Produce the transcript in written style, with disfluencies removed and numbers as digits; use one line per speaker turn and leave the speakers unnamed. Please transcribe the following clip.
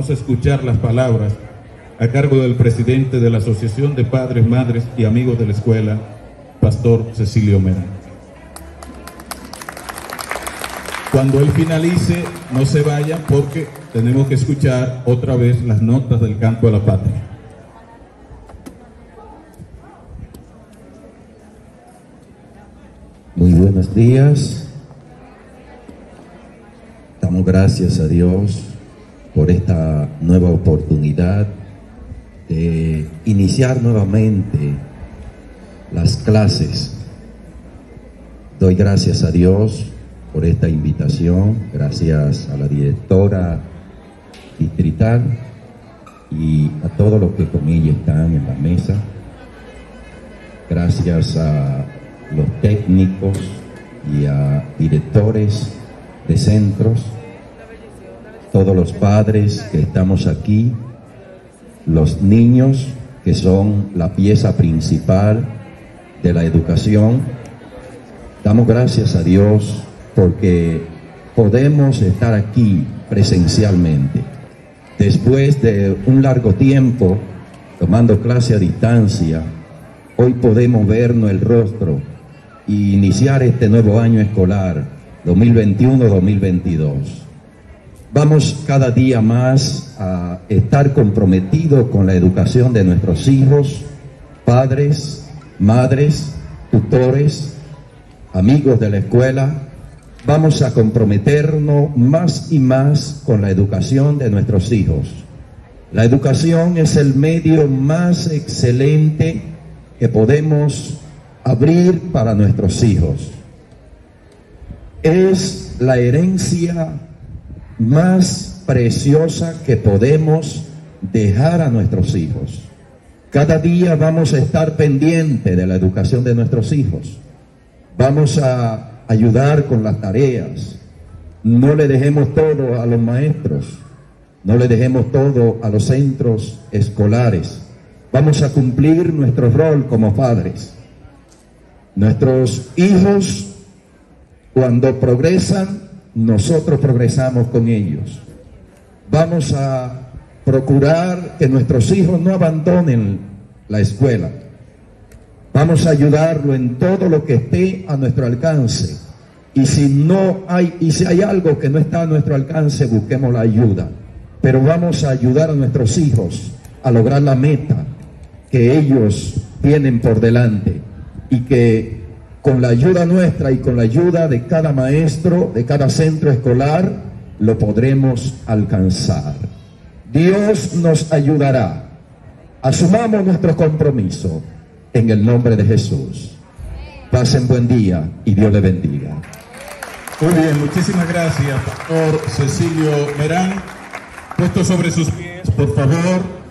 vamos a escuchar las palabras a cargo del presidente de la Asociación de Padres, Madres y Amigos de la Escuela, Pastor Cecilio Merán. Cuando él finalice, no se vayan porque tenemos que escuchar otra vez las notas del canto a la patria.
Muy buenos días. Damos gracias a Dios por esta nueva oportunidad de iniciar nuevamente las clases. Doy gracias a Dios por esta invitación, gracias a la directora distrital y a todos los que con ella están en la mesa. Gracias a los técnicos y a directores de centros, todos los padres que estamos aquí, los niños que son la pieza principal de la educación. Damos gracias a Dios porque podemos estar aquí presencialmente. Después de un largo tiempo tomando clase a distancia, hoy podemos vernos el rostro y iniciar este nuevo año escolar 2021-2022. Vamos cada día más a estar comprometidos con la educación de nuestros hijos, padres, madres, tutores, amigos de la escuela. Vamos a comprometernos más y más con la educación de nuestros hijos. La educación es el medio más excelente que podemos abrir para nuestros hijos. Es la herencia más preciosa que podemos dejar a nuestros hijos. Cada día vamos a estar pendientes de la educación de nuestros hijos. Vamos a ayudar con las tareas. No le dejemos todo a los maestros, no le dejemos todo a los centros escolares. Vamos a cumplir nuestro rol como padres. Nuestros hijos, cuando progresan, nosotros progresamos con ellos. Vamos a procurar que nuestros hijos no abandonen la escuela. Vamos a ayudarlo en todo lo que esté a nuestro alcance. Y si hay algo que no está a nuestro alcance, busquemos la ayuda. Pero vamos a ayudar a nuestros hijos a lograr la meta que ellos tienen por delante. Y que con la ayuda nuestra y con la ayuda de cada maestro, de cada centro escolar, lo podremos alcanzar. Dios nos ayudará. Asumamos nuestro compromiso en el nombre de Jesús. Pasen buen día y Dios les bendiga.
Muy bien, muchísimas gracias, Pastor Cecilio Merán. Puesto sobre sus pies, por favor.